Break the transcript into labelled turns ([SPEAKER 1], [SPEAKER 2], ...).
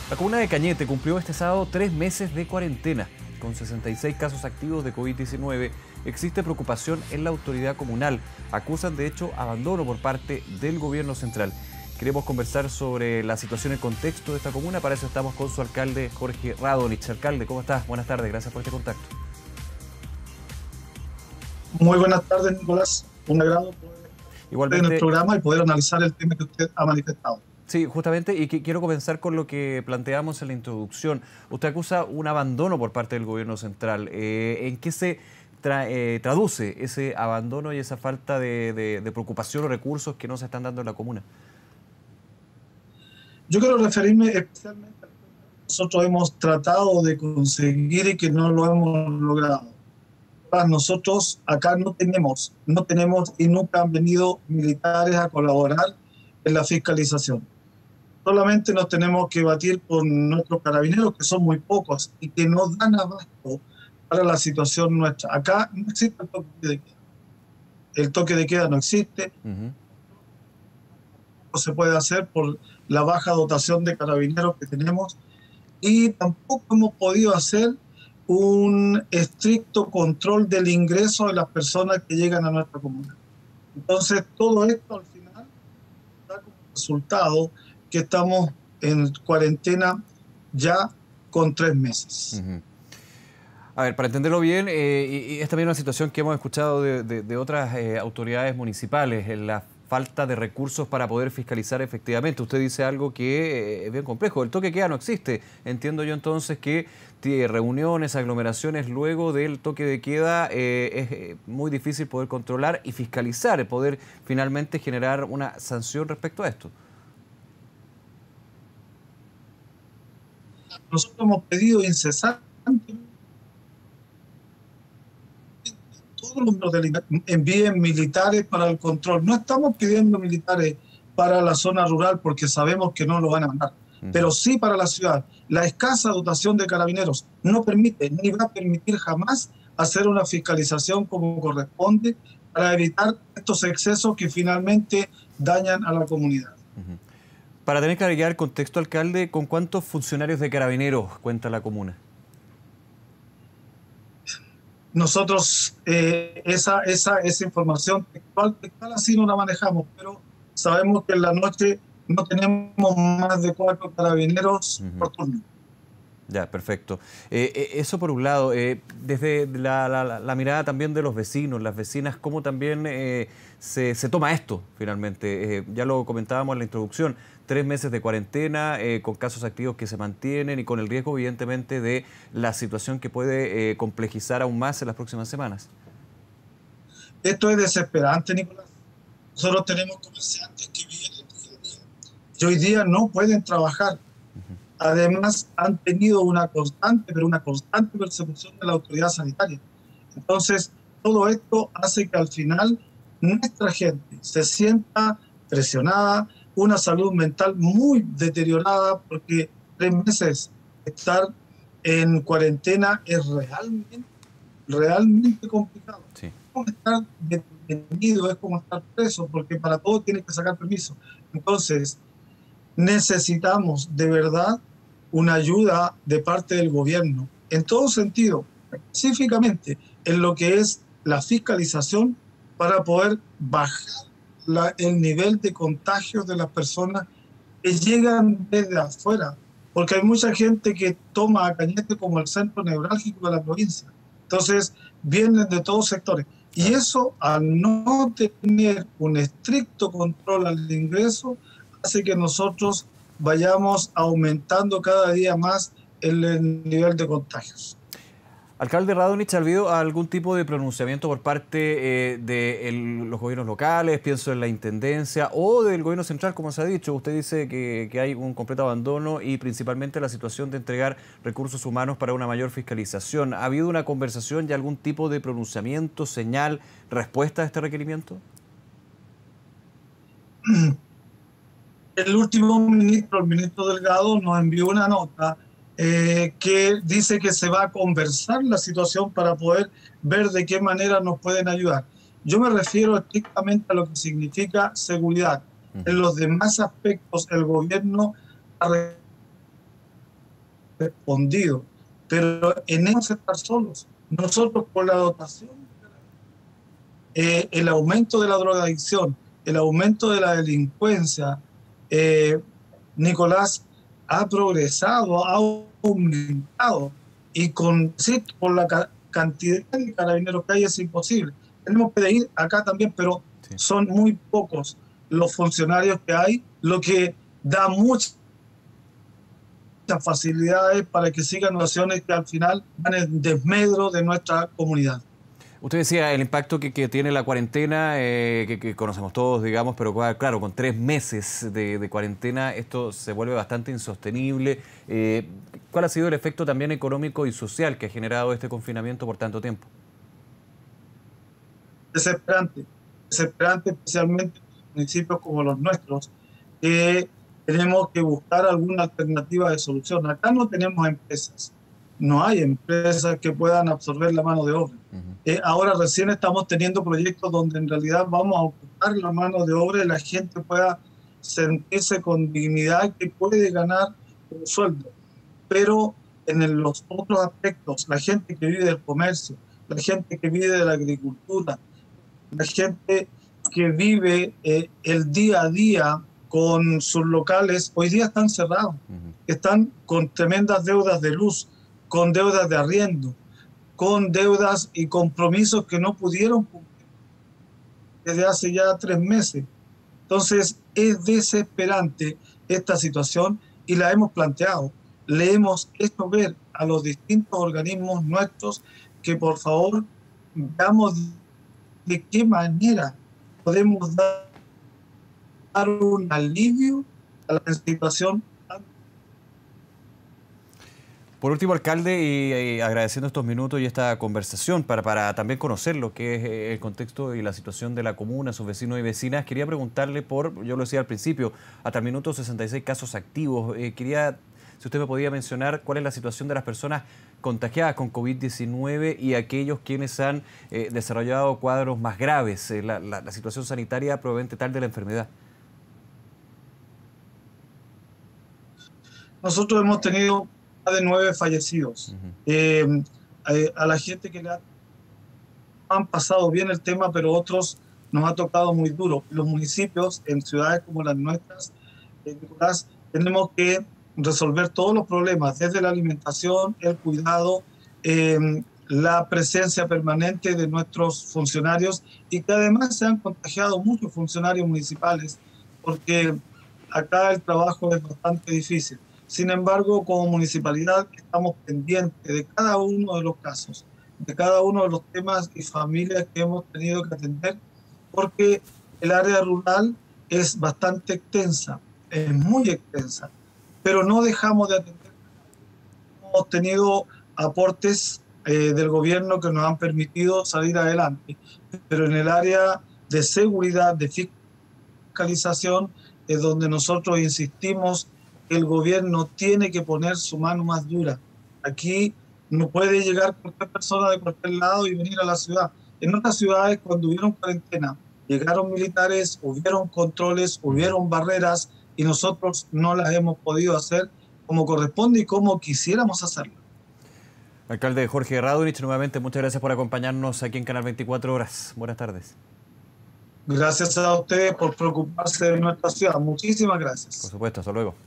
[SPEAKER 1] La comuna de Cañete cumplió este sábado 3 meses de cuarentena. Con 66 casos activos de COVID-19, existe preocupación en la autoridad comunal. Acusan, de hecho, abandono por parte del gobierno central. Queremos conversar sobre la situación y el contexto de esta comuna. Para eso estamos con su alcalde, Jorge Radonich. Alcalde, ¿cómo estás? Buenas tardes, gracias por este contacto.
[SPEAKER 2] Muy buenas tardes, Nicolás. Un agrado poder estar en el
[SPEAKER 1] Igualmente,
[SPEAKER 2] programa y poder analizar el tema que usted ha manifestado.
[SPEAKER 1] sí, justamente, y quiero comenzar con lo que planteamos en la introducción. Usted acusa un abandono por parte del gobierno central. ¿En qué se traduce ese abandono y esa falta de preocupación o recursos que no se están dando en la comuna?
[SPEAKER 2] Yo quiero referirme especialmente a lo que nosotros hemos tratado de conseguir y que no lo hemos logrado. Nosotros acá no tenemos y nunca han venido militares a colaborar en la fiscalización. Solamente nos tenemos que batir con nuestros carabineros, que son muy pocos y que no dan abasto para la situación nuestra. Acá no existe el toque de queda. El toque de queda no existe. No se puede hacer por la baja dotación de carabineros que tenemos y tampoco hemos podido hacer un estricto control del ingreso de las personas que llegan a nuestra comuna. Entonces, todo esto al final da como resultado que estamos en cuarentena ya con 3 meses.
[SPEAKER 1] A ver, para entenderlo bien, y es también una situación que hemos escuchado de otras autoridades municipales, en la falta de recursos para poder fiscalizar efectivamente. Usted dice algo que es bien complejo. El toque de queda no existe. Entiendo yo entonces que reuniones, aglomeraciones luego del toque de queda es muy difícil poder controlar y fiscalizar, poder finalmente generar una sanción respecto a esto.
[SPEAKER 2] Nosotros hemos pedido incesantemente todos los envíen militares para el control. No estamos pidiendo militares para la zona rural porque sabemos que no lo van a mandar, pero sí para la ciudad. La escasa dotación de carabineros no permite ni va a permitir jamás hacer una fiscalización como corresponde para evitar estos excesos que finalmente dañan a la comunidad.
[SPEAKER 1] Para tener claridad el contexto, alcalde, ¿con cuántos funcionarios de carabineros cuenta la comuna?
[SPEAKER 2] Nosotros esa información textual así no la manejamos, pero sabemos que en la noche no tenemos más de 4 carabineros por turno.
[SPEAKER 1] Ya, perfecto. Eso por un lado. Desde la mirada también de los vecinos, las vecinas, ¿cómo también se toma esto finalmente? Ya lo comentábamos en la introducción, 3 meses de cuarentena, con casos activos que se mantienen y con el riesgo evidentemente de la situación que puede complejizar aún más en las próximas semanas.
[SPEAKER 2] Esto es desesperante, Nicolás. Nosotros tenemos comerciantes que vienen y hoy día no pueden trabajar. Además, han tenido una constante persecución de la autoridad sanitaria. Entonces, todo esto hace que al final nuestra gente se sienta presionada, una salud mental muy deteriorada, porque 3 meses estar en cuarentena es realmente complicado.
[SPEAKER 1] Sí.
[SPEAKER 2] Es como estar detenido, es como estar preso, porque para todo tienes que sacar permiso. Entonces, necesitamos de verdad una ayuda de parte del gobierno, en todo sentido, específicamente en lo que es la fiscalización para poder bajar el nivel de contagios de las personas que llegan desde afuera, porque hay mucha gente que toma a Cañete como el centro neurálgico de la provincia. Entonces, vienen de todos sectores. Y eso, al no tener un estricto control al ingreso, hace que nosotros vayamos aumentando cada día más el nivel de contagios.
[SPEAKER 1] Alcalde Radonich, ¿ha habido algún tipo de pronunciamiento por parte de los gobiernos locales, pienso en la Intendencia, o del gobierno central, como se ha dicho? Usted dice que hay un completo abandono y principalmente la situación de entregar recursos humanos para una mayor fiscalización. ¿Ha habido una conversación y algún tipo de pronunciamiento, señal, respuesta a este requerimiento?
[SPEAKER 2] El último ministro, el ministro Delgado, nos envió una nota que dice que se va a conversar la situación para poder ver de qué manera nos pueden ayudar. Yo me refiero estrictamente a lo que significa seguridad. En los demás aspectos, el gobierno ha respondido, pero en eso estar solos. Nosotros por la dotación, el aumento de la drogadicción, el aumento de la delincuencia, Nicolás ha progresado, ha aumentado y sí, por la cantidad de carabineros que hay es imposible. Tenemos que ir acá también, pero sí, son muy pocos los funcionarios que hay, lo que da muchas facilidades para que sigan acciones que al final van en desmedro de nuestra comunidad.
[SPEAKER 1] Usted decía el impacto que tiene la cuarentena, que conocemos todos, digamos, pero claro, con 3 meses de cuarentena esto se vuelve bastante insostenible. ¿Cuál ha sido el efecto también económico y social que ha generado este confinamiento por tanto tiempo?
[SPEAKER 2] Desesperante, especialmente en municipios como los nuestros, que tenemos que buscar alguna alternativa de solución. Acá no tenemos empresas, no hay empresas que puedan absorber la mano de obra. Ahora recién estamos teniendo proyectos donde en realidad vamos a ocupar la mano de obra y la gente pueda sentirse con dignidad, que puede ganar un sueldo. Pero en los otros aspectos, la gente que vive del comercio, la gente que vive de la agricultura, la gente que vive el día a día con sus locales, hoy día están cerrados, están con tremendas deudas de luz, con deudas de arriendo, con deudas y compromisos que no pudieron cumplir desde hace ya 3 meses. Entonces es desesperante esta situación y la hemos planteado. Le hemos hecho ver a los distintos organismos nuestros que por favor veamos de qué manera podemos dar un alivio a la situación.
[SPEAKER 1] Por último, alcalde, y agradeciendo estos minutos y esta conversación para también conocer lo que es el contexto y la situación de la comuna, sus vecinos y vecinas, quería preguntarle yo lo decía al principio, hasta el minuto 66 casos activos. Quería, si usted me podía mencionar cuál es la situación de las personas contagiadas con COVID-19 y aquellos quienes han desarrollado cuadros más graves, la situación sanitaria probablemente tal de la enfermedad.
[SPEAKER 2] Nosotros hemos tenido de 9 fallecidos. A la gente que han pasado bien el tema, pero otros nos ha tocado muy duro. Los municipios, en ciudades como las nuestras, Nicolás, tenemos que resolver todos los problemas, desde la alimentación, el cuidado, la presencia permanente de nuestros funcionarios, y que además se han contagiado muchos funcionarios municipales, porque acá el trabajo es bastante difícil. Sin embargo, como municipalidad estamos pendientes de cada uno de los casos, de cada uno de los temas y familias que hemos tenido que atender, porque el área rural es bastante extensa, es muy extensa, pero no dejamos de atender. Hemos tenido aportes del gobierno que nos han permitido salir adelante, pero en el área de seguridad, de fiscalización, es donde nosotros insistimos. El gobierno tiene que poner su mano más dura. Aquí no puede llegar cualquier persona de cualquier lado y venir a la ciudad. En otras ciudades, cuando hubieron cuarentena, llegaron militares, hubieron controles, hubieron barreras, y nosotros no las hemos podido hacer como corresponde y como quisiéramos hacerlo.
[SPEAKER 1] Alcalde Jorge Radonich, nuevamente muchas gracias por acompañarnos aquí en Canal 24 Horas. Buenas tardes.
[SPEAKER 2] Gracias a ustedes por preocuparse de nuestra ciudad. Muchísimas gracias.
[SPEAKER 1] Por supuesto, hasta luego.